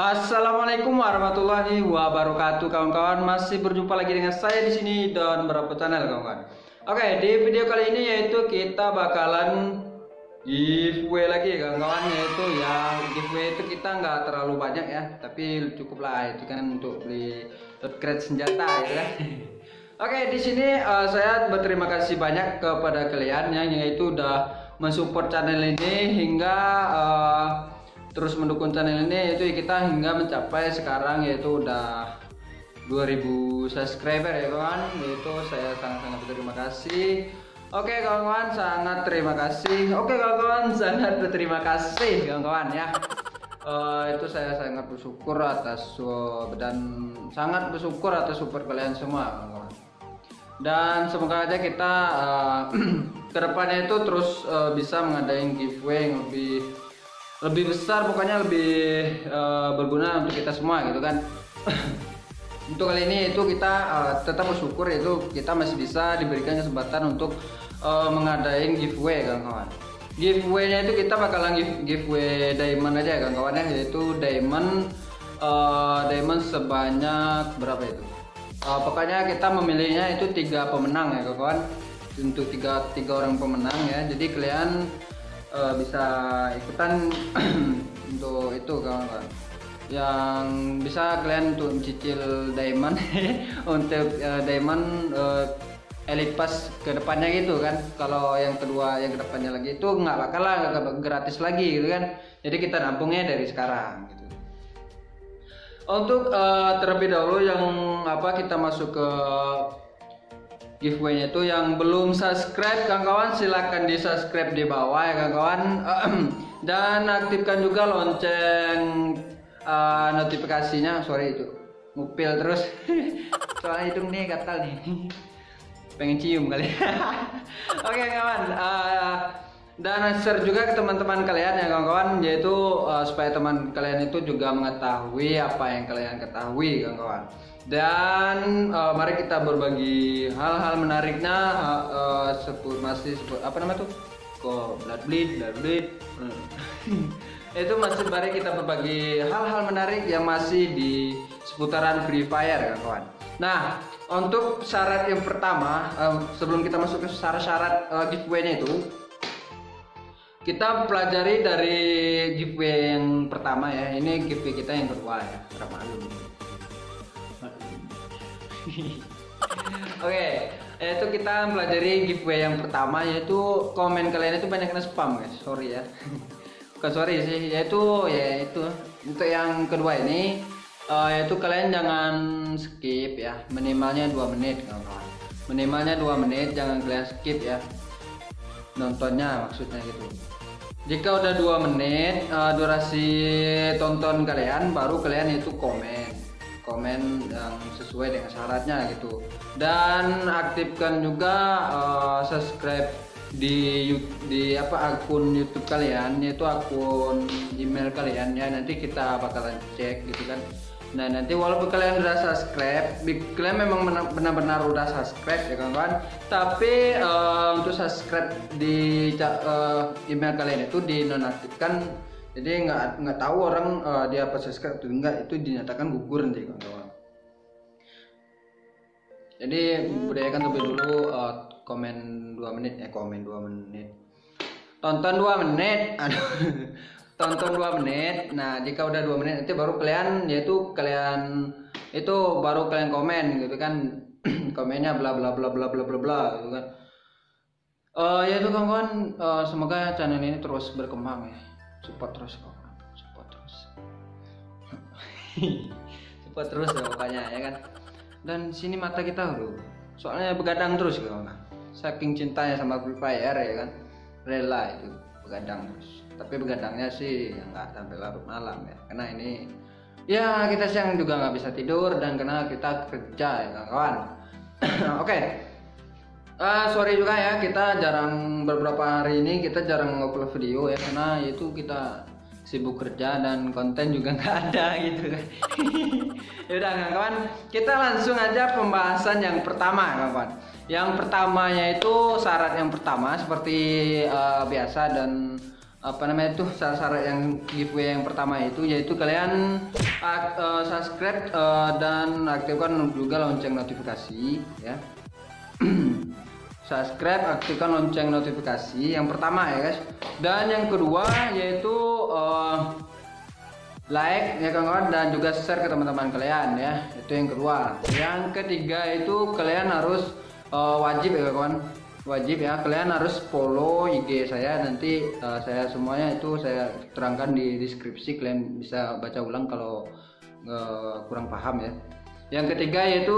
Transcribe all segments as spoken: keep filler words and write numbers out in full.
Assalamualaikum warahmatullahi wabarakatuh, kawan-kawan. Masih berjumpa lagi dengan saya di sini dan beberapa channel, kawan-kawan. Oke, di video kali ini yaitu kita bakalan giveaway lagi, kawan-kawan. Yaitu ya giveaway itu kita nggak terlalu banyak ya, tapi cukup lah itu kan untuk beli upgrade senjata ya kan. Oke, di sini uh, saya berterima kasih banyak kepada kalian yang yaitu udah mensupport channel ini hingga uh, terus mendukung channel ini, yaitu kita hingga mencapai sekarang yaitu udah dua ribu subscriber ya kawan. Yaitu saya sangat-sangat berterima kasih. Oke kawan-kawan, sangat terima kasih. Oke kawan-kawan, sangat berterima kasih kawan-kawan ya. Uh, itu saya sangat bersyukur atas uh, dan sangat bersyukur atas support kalian semua kawan-kawan. Dan semoga aja kita uh, kedepannya itu terus uh, bisa mengadain giveaway yang lebih lebih besar, pokoknya lebih uh, berguna untuk kita semua gitu kan. Untuk kali ini itu kita uh, tetap bersyukur itu kita masih bisa diberikan kesempatan untuk uh, mengadain giveaway kawan-kawan. Giveaway-nya itu kita bakalan give, giveaway diamond aja kawan-kawan ya, yaitu diamond uh, diamond sebanyak berapa itu? Uh, pokoknya kita memilihnya itu tiga pemenang ya kawan, untuk tiga tiga orang pemenang ya. Jadi kalian uh, bisa ikutan untuk itu kawan-kawan. Yang bisa kalian untuk mencicil diamond untuk uh, diamond uh, elite pass kedepannya gitu kan. Kalau yang kedua yang kedepannya lagi itu nggak bakal lah, nggak gratis lagi gitu kan. Jadi kita nabungnya dari sekarang gitu. Untuk uh, terlebih dahulu yang apa kita masuk ke giveaway-nya itu yang belum subscribe kawan-kawan, silahkan di subscribe di bawah ya kawan-kawan. Dan aktifkan juga lonceng uh, notifikasinya. Sorry itu ngupil terus soalnya hidung nih gatal nih pengen cium kali. Oke kawan, uh, dan share juga ke teman-teman kalian ya kawan-kawan, yaitu uh, supaya teman kalian itu juga mengetahui apa yang kalian ketahui kawan-kawan. Dan uh, mari kita berbagi hal-hal menariknya uh, uh, sebut masih sebut apa namanya tuh kok blood bleed blood bleed itu masih mari kita berbagi hal-hal menarik yang masih di seputaran Free Fire kawan-kawan. Nah, untuk syarat yang pertama uh, sebelum kita masuk ke syarat-syarat uh, giveaway-nya itu, kita pelajari dari giveaway yang pertama ya. Ini giveaway kita yang kedua ya, maklum. Oke, yaitu kita pelajari giveaway yang pertama, yaitu komen kalian itu banyak kena spam guys. Sorry ya. Bukan sorry sih, yaitu ya itu. Untuk yang kedua ini uh, yaitu kalian jangan skip ya. Minimalnya dua menit kawan-kawan. Minimalnya dua menit, jangan kalian skip ya. Nontonnya maksudnya gitu. Jika udah dua menit uh, durasi tonton kalian, baru kalian itu komen komen yang sesuai dengan syaratnya gitu. Dan aktifkan juga uh, subscribe di di apa akun YouTube kalian, yaitu akun email kalian ya. Nanti kita bakalan cek gitu kan. Nah nanti walaupun kalian udah subscribe, kalian memang benar-benar udah subscribe ya kawan-kawan, tapi uh, untuk subscribe di uh, email kalian itu dinonaktifkan, jadi nggak nggak tahu orang uh, dia apa subscribe atau enggak, itu dinyatakan gugur nanti kawan-kawan. Jadi budayakan terlebih dulu uh, komen dua menit ya, komen dua menit, tonton dua menit, aduh. Tonton dua menit. Nah jika udah dua menit nanti baru kalian yaitu kalian itu baru kalian komen gitu kan. Komennya bla bla bla bla bla bla bla gitu kan. Uh, ya itu kawan-kawan, uh, semoga channel ini terus berkembang ya. Support terus kawan, support terus. Support terus ya pokoknya ya kan. Dan sini mata kita bro, soalnya begadang terus kawan. Saking cintanya sama Free Fire ya kan, rela itu begadang terus. Tapi begadangnya sih nggak sampai larut malam ya, karena ini ya kita siang juga nggak bisa tidur dan karena kita kerja ya kawan. Oke, okay. uh, sorry juga ya kita jarang beberapa hari ini kita jarang ngupload video ya, karena itu kita sibuk kerja dan konten juga nggak ada gitu kan. Yaudah kawan, kita langsung aja pembahasan yang pertama kawan. Yang pertamanya itu syarat yang pertama seperti uh, biasa dan apa namanya itu syarat-syarat yang giveaway yang pertama itu yaitu kalian uh, subscribe uh, dan aktifkan juga lonceng notifikasi ya. Subscribe, aktifkan lonceng notifikasi yang pertama ya guys. Dan yang kedua yaitu uh, like ya kawan-kawan, dan juga share ke teman-teman kalian ya. Itu yang kedua. Yang ketiga itu kalian harus uh, wajib ya kawan, wajib ya kalian harus follow I G saya. Nanti uh, saya semuanya itu saya terangkan di deskripsi, kalian bisa baca ulang kalau uh, kurang paham ya. Yang ketiga yaitu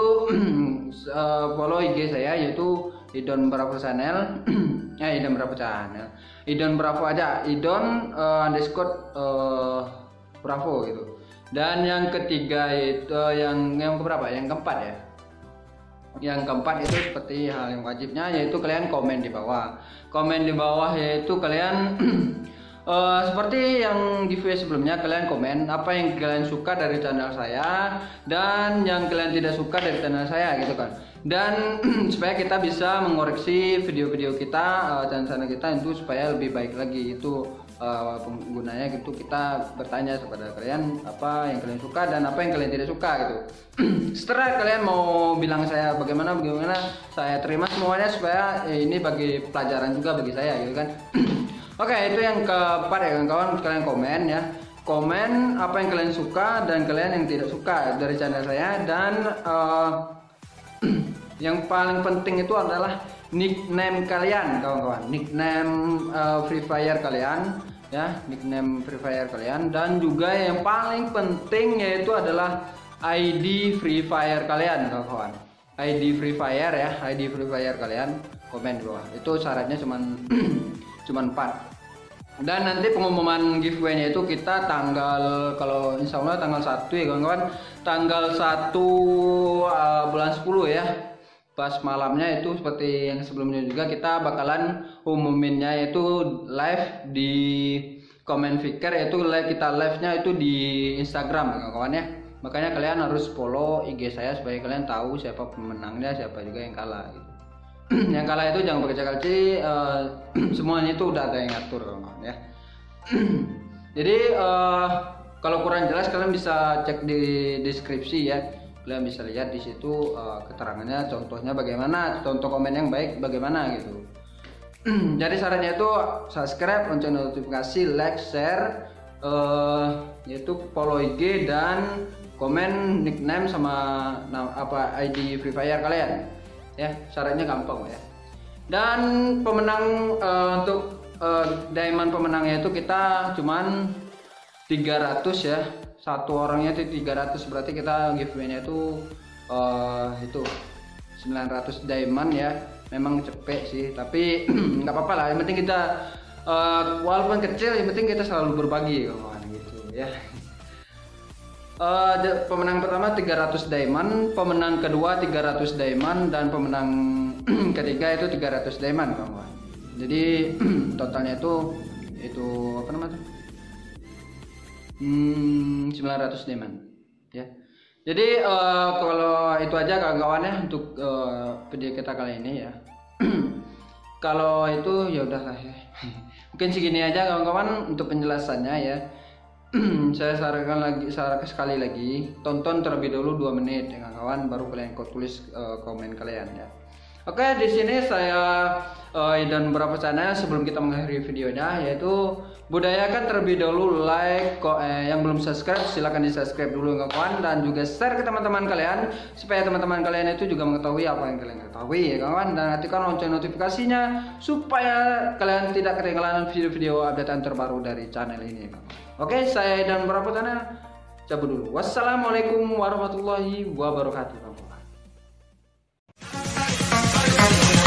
uh, follow I G saya yaitu Idon Bravo Channel. Ya Idon Bravo Channel, Idon Bravo aja, Idon uh, underscore uh, Bravo gitu. Dan yang ketiga itu yang yang keberapa? Yang keempat ya. Yang keempat itu seperti hal yang wajibnya yaitu kalian komen di bawah. Komen di bawah yaitu kalian uh, seperti yang giveaway sebelumnya, kalian komen apa yang kalian suka dari channel saya dan yang kalian tidak suka dari channel saya gitu kan. Dan supaya kita bisa mengoreksi video-video kita uh, dan channel kita itu supaya lebih baik lagi. Itu uh, penggunanya gitu, kita bertanya kepada kalian apa yang kalian suka dan apa yang kalian tidak suka gitu. Setelah kalian mau bilang saya bagaimana bagaimana saya terima semuanya supaya eh, ini bagi pelajaran juga bagi saya gitu kan. Oke, itu yang keempat ya kawan-kawan, kalian komen ya. Komen apa yang kalian suka dan kalian yang tidak suka dari channel saya. Dan uh, yang paling penting itu adalah nickname kalian kawan-kawan, nickname uh, Free Fire kalian ya, nickname Free Fire kalian. Dan juga yang paling penting yaitu adalah I D Free Fire kalian kawan-kawan, I D Free Fire ya, I D Free Fire kalian komen di bawah. Itu syaratnya cuman cuman empat. Dan nanti pengumuman giveaway-nya itu kita tanggal, kalau insya Allah tanggal satu ya kawan-kawan, tanggal satu uh, bulan sepuluh ya. Pas malamnya itu seperti yang sebelumnya juga kita bakalan umuminnya itu live di Comment Picker, yaitu live kita live-nya itu di Instagram kawan-kawan ya. Makanya kalian harus follow I G saya supaya kalian tahu siapa pemenangnya, siapa juga yang kalah gitu. Yang kalah itu jangan pakai cakal-cakal, uh, semuanya itu udah ada yang ngatur kawan-kawan ya. Jadi uh, kalau kurang jelas kalian bisa cek di deskripsi ya, kalian bisa lihat di situ uh, keterangannya, contohnya bagaimana, contoh komen yang baik bagaimana gitu. Jadi syaratnya itu subscribe, lonceng notifikasi, like, share, uh, yaitu follow I G dan komen nickname sama nah, apa I D Free Fire kalian. Ya, syaratnya gampang ya. Dan pemenang uh, untuk uh, diamond pemenangnya itu kita cuman tiga ratus ya. Satu orangnya itu tiga ratus, berarti kita giveaway-nya itu uh, itu sembilan ratus diamond ya. Memang cepet sih, tapi nggak apa-apa lah. Yang penting kita uh, walaupun kecil, yang penting kita selalu berbagi kawan gitu ya. Uh, pemenang pertama tiga ratus diamond, pemenang kedua tiga ratus diamond, dan pemenang ketiga itu tiga ratus diamond kawan. Jadi totalnya itu itu apa namanya? Hmm, sembilan ratus diamond ya. Jadi uh, kalau itu aja kawan-kawan ya untuk uh, video kita kali ini ya. Kalau itu ya udahlah ya. Mungkin segini aja kawan-kawan untuk penjelasannya ya. Saya sarankan lagi, sarankan sekali lagi, tonton terlebih dulu dua menit ya kawan, baru kalian kau tulis uh, komen kalian ya. Oke, di sini saya uh, Idon Bravo Channel. Sebelum kita mengakhiri videonya, yaitu budayakan terlebih dahulu like, kok eh, yang belum subscribe silahkan di subscribe dulu kawan, dan juga share ke teman-teman kalian supaya teman-teman kalian itu juga mengetahui apa yang kalian ketahui ya kawan, dan aktifkan lonceng notifikasinya supaya kalian tidak ketinggalan video-video updatean terbaru dari channel ini ya kawan. Oke, saya Idon Bravo Channel cabut dulu. Wassalamualaikum warahmatullahi wabarakatuh.